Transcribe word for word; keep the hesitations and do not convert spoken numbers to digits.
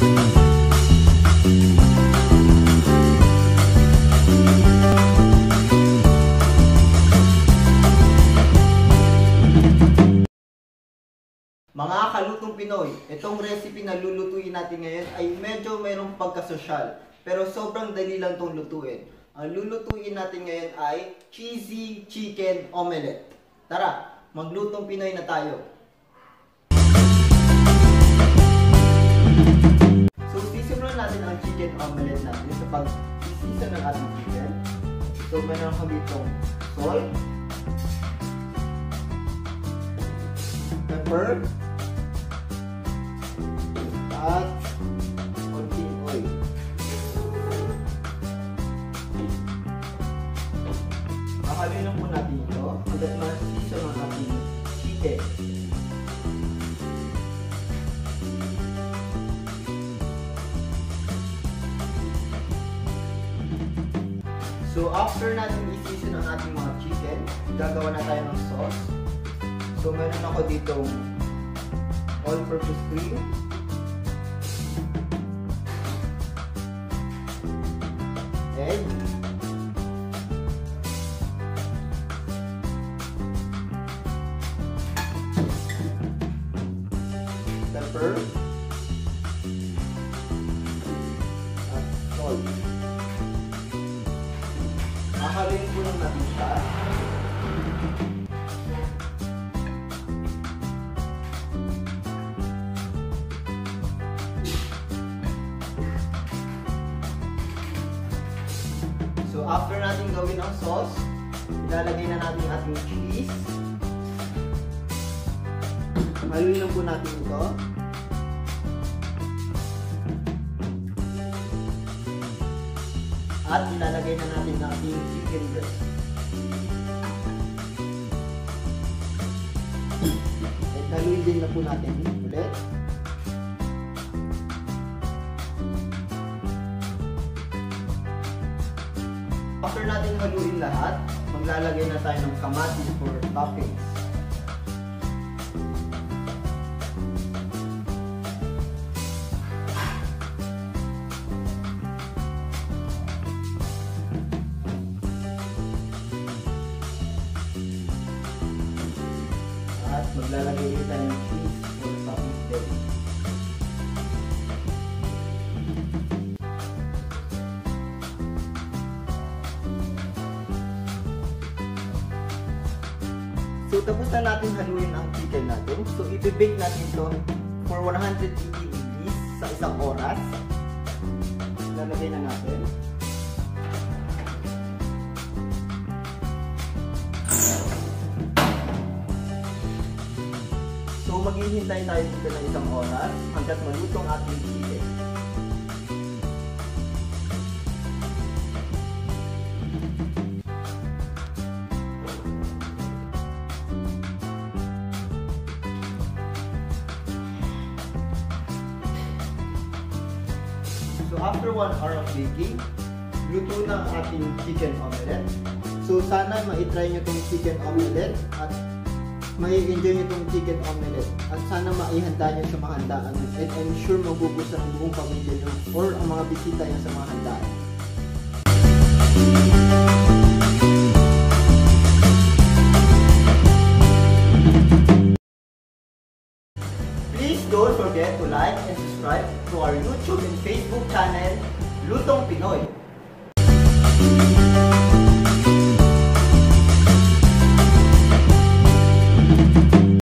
Mga kalutong Pinoy, itong recipe na lulutuin natin ngayon ay medyo mayroong pagkasosyal. Pero sobrang dali lang itong lutuin. Ang lulutuin natin ngayon ay cheesy chicken omelette. Tara, maglutong Pinoy na tayo. So, sisimulan natin ang chicken omelette natin sa pag-sisa ng ating chicken. So, meron kami itong salt, pepper, at konting oil. Makaluin lang po natin ito hanggat masisa ng ating chicken. So after natin isisa ng ating mga chicken, gagawa na tayo ng sauce. So meron ako ditong all-purpose cream, egg, pepper, at salt. Hahaluin po lang natin siya. So after natin gawin ang sauce, ilalagay na natin ating cheese. Haluin lang po natin ito. At ilalagay na natin ang ating chicken breast. At haluin din na po natin ulit. After natin haluin lahat, maglalagay na tayo ng kamatis for toppings. At maglalagay din tayo ng cheese for toppings din. So, tapos na natin haluin ang chicken natin. So, i-bake natin ito for one hundred eighty degrees sa isang oras. Lalagay na natin. So, maghihintay tayo dito ng isang oras hanggat maluto ang ating chicken. So after one hour of baking, luto na ang ating chicken omelette. So sana ma-try nyo itong chicken omelette at mai-enjoy nyo itong chicken omelette. At sana maihanda nyo sa mga handaan. And I'm sure magugustuhan ang buong pamilya nyo or ang mga bisita nyo sa mga handaan. Please don't forget to like and subscribe to our YouTube and Facebook channel, Lutong Pinoy.